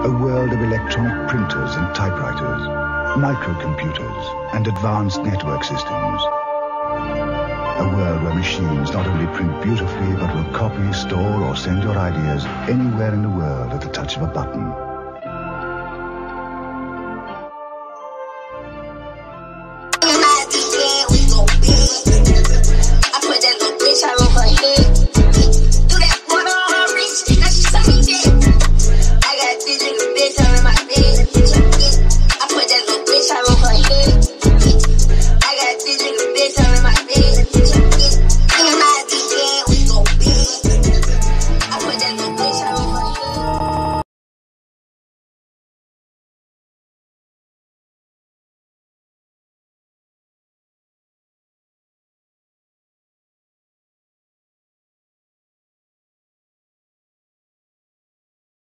A world of electronic printers and typewriters, microcomputers and advanced network systems. A world where machines not only print beautifully, but will copy, store, or send your ideas anywhere in the world at the touch of a button.